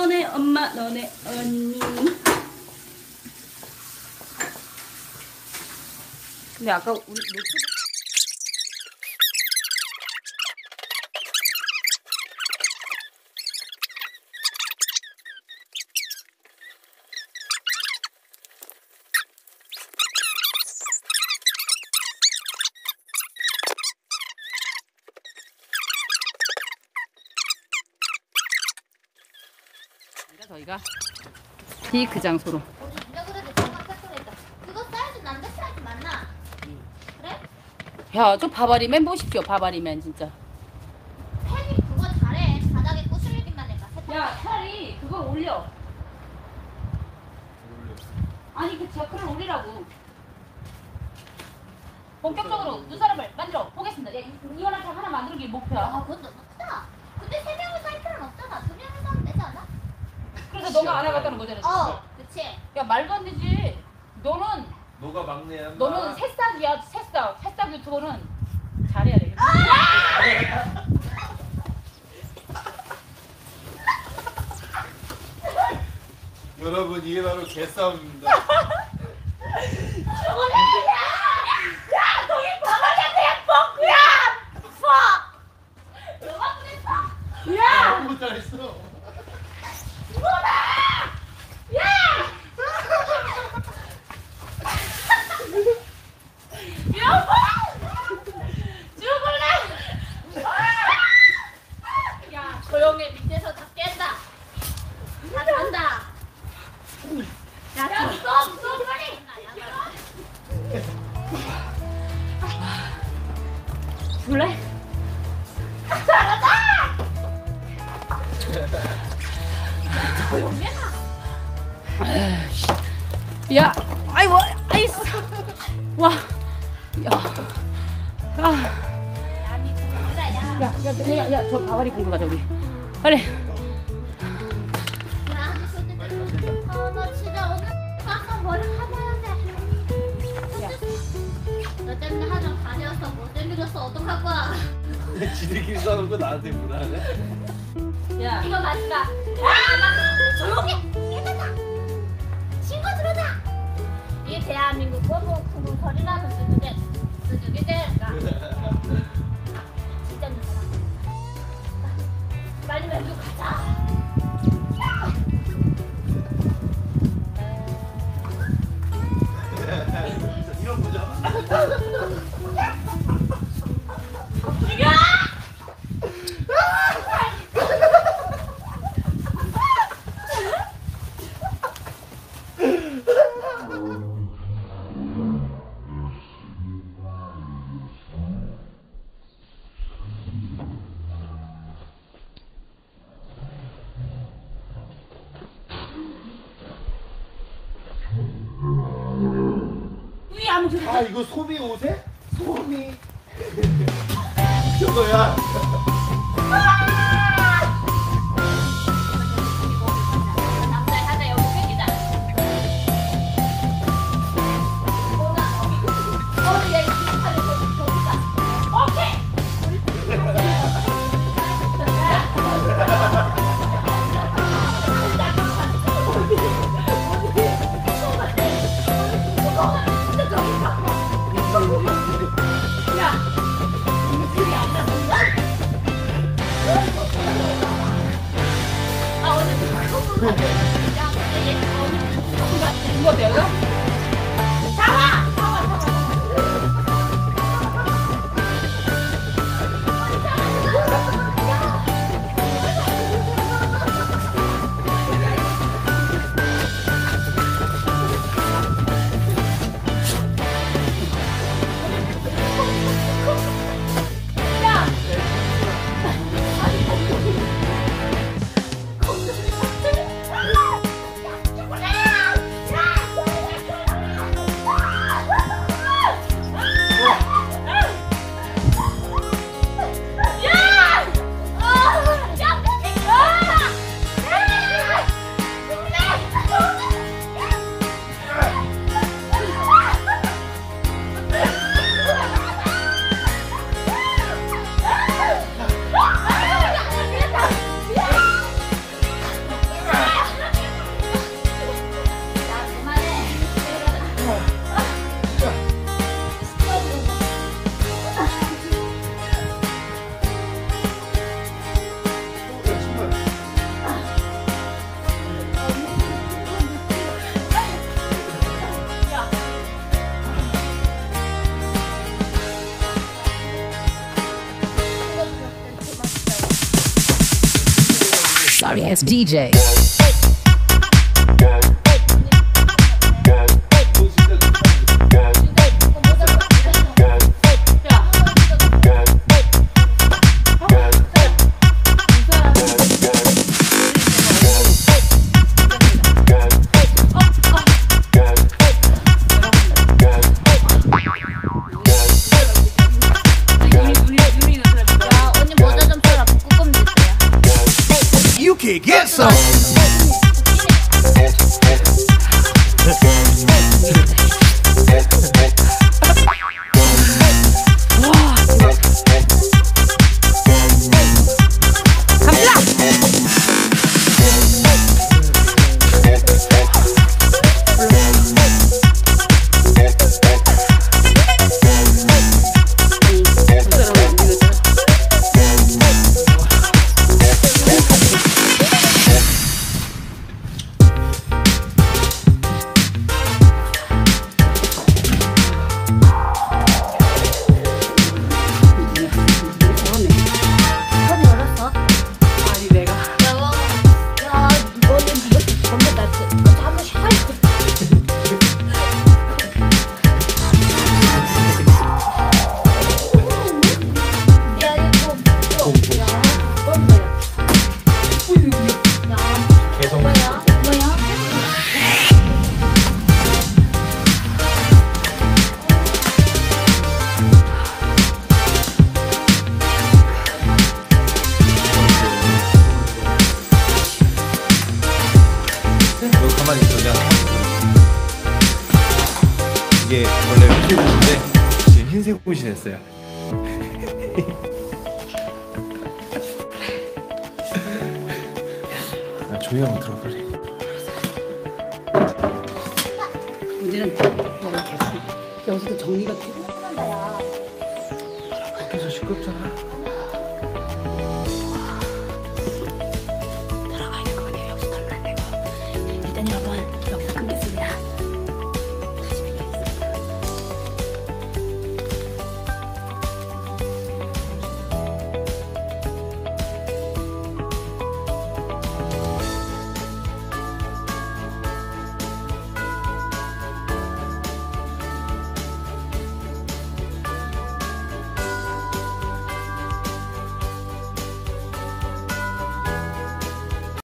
너네 엄마, 너네 언니. 근데 아까 우리 노트북 저희가 그 장소로. 그거 사이즈 남자 사이즈 맞나? 그래? 야, 저 바바리맨 보십시오. 바바리맨 진짜. 팬이 그거 잘해. 바닥에 꼬슬리기만 해봐. 야, 차라리 그걸 올려. 아니, 그 저크를 올리라고. 본격적으로 눈사람을 만들어 보겠습니다. 야, 이거랑 하나 만드는 게 목표야. 아, 그건 너무 크다. 근데 3명을 살 필요는 없잖아. 2명을 사면 되지 않아? 그래서 너가 안 해갔다는 거잖아. 그치. 야, 말도 안 되지. 너는 너가 막내야. 너는 새싹이야. 새싹 유튜버는 잘해야 돼. 여러분, 이게 바로 개싸움입니다. 야, 거기 바닥에 뻥꾸야. 너가 그랬어. 야! 아무 잘했어. 야! 여보! 죽을래! 야, 조용해. 밑에서 다 깬다. 다 간다. 야, 좀 빨리! 줄래? 잘한다! 조용해라. 야, 아이고, 아이스. 와, 야, 아, 아니, 죽을래, 야. 야, 저 바바리 공부 가자 우리. 빨리. 야, 나 진짜 오늘 가서 머리 감아야 돼. 너 때문에 하정 다녀서 못생겨져서 어떡할 거야? 지들끼리 싸우는 거 나한테 불안해? 야, 이거 마지막. 조용히! 깨닫아! 신고 들어자! 이 대한민국 쿵쿵쿵쿵 소리 나서 쓰주게 될까? 진짜 무서워. 빨리 왼쪽 가자! 이런 거죠? 죽여! 아, 이거 소미 옷에? 소미. 저거야. 남자 하나 여기 생기자. 오늘 얘기 비슷하게 저기다. 오케이. 야, 그게 안 나온다. 아, 오늘 커브 같아. 야, 근데 얘 오늘 커브 같아. 이거 내가? 잡아! ass DJ. You can get some. 가만히 있어. 내가 이게 원래 흰색 옷인데 지금 흰색 옷이 됐어요. 나 조용히 한번 들어 빨리. 문제는 너가 계속 여기서도 정리가 필요하단다. 야. 밖에서 시끄럽잖아.